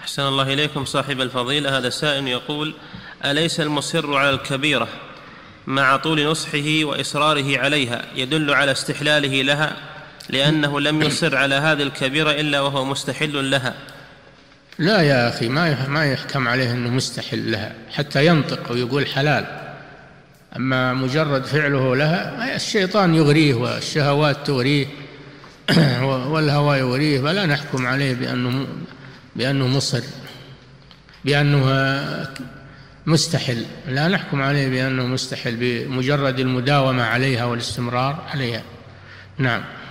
أحسن الله إليكم صاحب الفضيلة. هذا سائل يقول: أليس المصر على الكبيرة مع طول نصحه وإصراره عليها يدل على استحلاله لها، لأنه لم يصر على هذه الكبيرة إلا وهو مستحل لها؟ لا يا أخي، ما يحكم عليه أنه مستحل لها حتى ينطق ويقول حلال. أما مجرد فعله لها، الشيطان يغريه والشهوات تغريه والهوى يغريه، فلا نحكم عليه بأنه مصر، بأنه مستحل. لا نحكم عليه بأنه مستحل بمجرد المداومة عليها والاستمرار عليها. نعم.